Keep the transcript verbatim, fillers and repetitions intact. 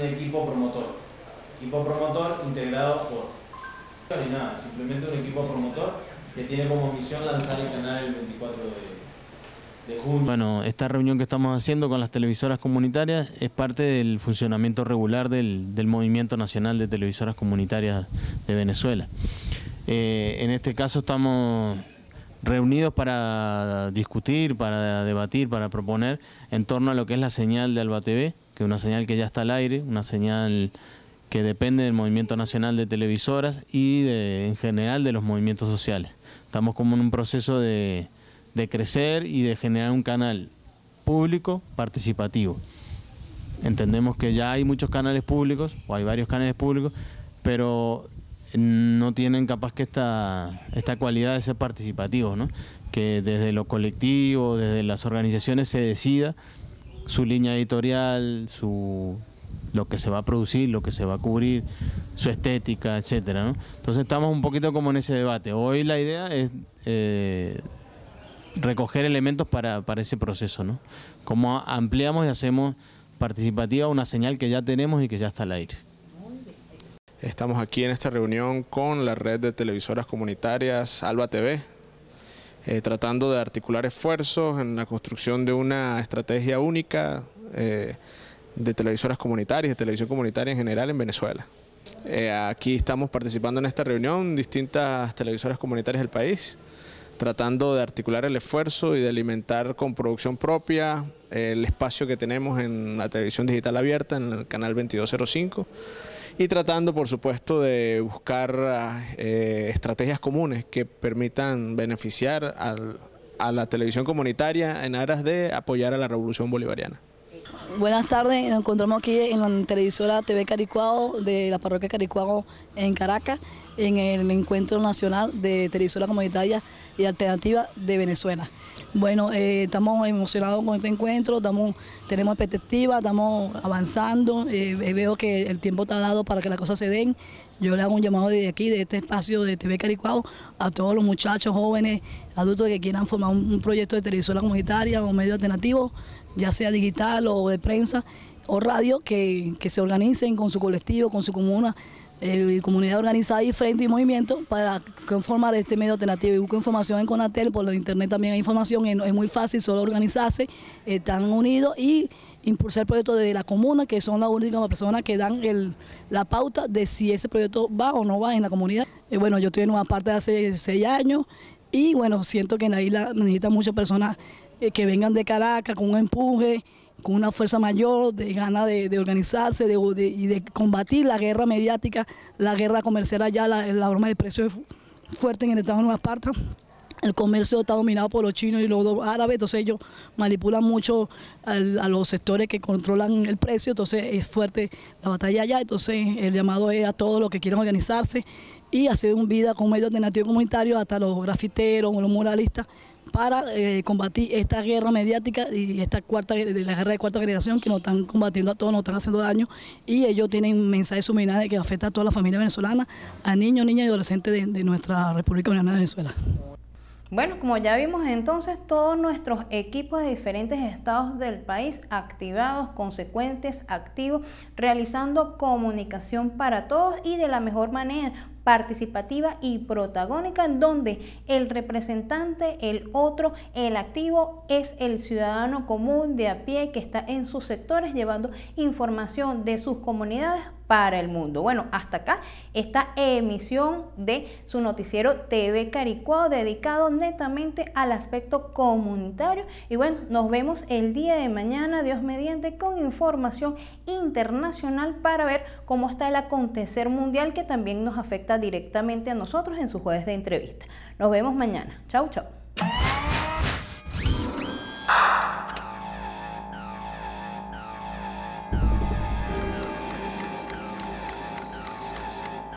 equipo promotor. Equipo promotor integrado por... No hay nada, simplemente un equipo promotor que tiene como misión lanzar el canal el veinticuatro de junio. Bueno, esta reunión que estamos haciendo con las televisoras comunitarias es parte del funcionamiento regular del, del Movimiento Nacional de Televisoras Comunitarias de Venezuela. Eh, en este caso estamos reunidos para discutir, para debatir, para proponer en torno a lo que es la señal de Alba T V, que es una señal que ya está al aire, una señal que depende del Movimiento Nacional de Televisoras y de, en general de los movimientos sociales. Estamos como en un proceso de, de crecer y de generar un canal público participativo. Entendemos que ya hay muchos canales públicos, o hay varios canales públicos, pero no tienen capaz que esta, esta cualidad de ser participativos, ¿no? Que desde lo colectivo, desde las organizaciones se decida su línea editorial, su... lo que se va a producir, lo que se va a cubrir, su estética, etcétera, ¿no? Entonces estamos un poquito como en ese debate. Hoy la idea es eh, recoger elementos para, para ese proceso, ¿no? Cómo ampliamos y hacemos participativa una señal que ya tenemos y que ya está al aire. Estamos aquí en esta reunión con la red de televisoras comunitarias Alba T V, eh, tratando de articular esfuerzos en la construcción de una estrategia única eh, de televisoras comunitarias, de televisión comunitaria en general en Venezuela. Eh, aquí estamos participando en esta reunión distintas televisoras comunitarias del país, tratando de articular el esfuerzo y de alimentar con producción propia el espacio que tenemos en la televisión digital abierta, en el canal veintidós cero cinco, y tratando, por supuesto, de buscar eh, estrategias comunes que permitan beneficiar al, a la televisión comunitaria en aras de apoyar a la revolución bolivariana. Buenas tardes, nos encontramos aquí en la televisora T V Caricuao de la parroquia Caricuao en Caracas, en el Encuentro Nacional de Televisoras Comunitarias y Alternativas de Venezuela. Bueno, eh, estamos emocionados con este encuentro, estamos, tenemos expectativas, estamos avanzando, eh, veo que el tiempo está dado para que las cosas se den. Yo le hago un llamado desde aquí, de este espacio de T V Caricuao, a todos los muchachos, jóvenes, adultos que quieran formar un, un proyecto de televisora comunitaria o medio alternativo, ya sea digital o de prensa o radio, que, que se organicen con su colectivo, con su comuna, eh, comunidad organizada y frente y movimiento para conformar este medio alternativo. Y busco información en Conatel, por internet también hay información, es, es muy fácil, solo organizarse, están unidos y impulsar el proyecto de la comuna, que son las únicas personas que dan el, la pauta de si ese proyecto va o no va en la comunidad. Eh, bueno, yo estoy en una parte de hace seis años y bueno, siento que en la isla necesitan muchas personas eh, que vengan de Caracas con un empuje, con una fuerza mayor, de ganas de, de organizarse de, de, y de combatir la guerra mediática, la guerra comercial allá, la, la broma de precios fuerte en el estado de Nueva Esparta. El comercio está dominado por los chinos y los árabes, entonces ellos manipulan mucho al, a los sectores que controlan el precio, entonces es fuerte la batalla allá. Entonces el llamado es a todos los que quieran organizarse y hacer un vida con medios alternativos comunitarios, hasta los grafiteros o los muralistas, para eh, combatir esta guerra mediática y esta cuarta, de la guerra de cuarta generación que nos están combatiendo a todos, nos están haciendo daño, y ellos tienen mensajes subliminales que afectan a toda la familia venezolana, a niños, niñas y adolescentes de, de nuestra República Unificada de Venezuela. Bueno, como ya vimos entonces, todos nuestros equipos de diferentes estados del país activados, consecuentes, activos, realizando comunicación para todos y de la mejor manera, participativa y protagónica, en donde el representante, el otro, el activo es el ciudadano común de a pie que está en sus sectores llevando información de sus comunidades para el mundo. Bueno, hasta acá esta emisión de su noticiero T V Caricuao, dedicado netamente al aspecto comunitario. Y bueno, nos vemos el día de mañana, Dios mediante, con información internacional para ver cómo está el acontecer mundial, que también nos afecta directamente a nosotros en sus jueves de entrevista. Nos vemos mañana. Chau, chau.